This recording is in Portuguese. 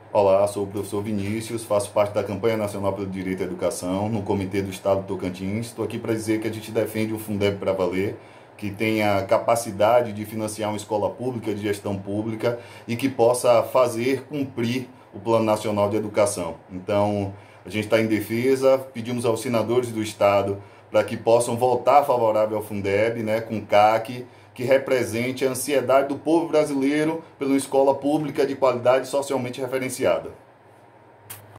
Olá, sou o professor Vinícius, faço parte da campanha nacional pelo direito à educação, no Comitê do Estado do Tocantins. Estou aqui para dizer que a gente defende o Fundeb para valer, que tenha capacidade de financiar uma escola pública de gestão pública e que possa fazer cumprir o Plano Nacional de Educação. Então, a gente está em defesa, pedimos aos senadores do Estado para que possam votar favorável ao Fundeb, né, com CAC, que represente a ansiedade do povo brasileiro pela escola pública de qualidade socialmente referenciada.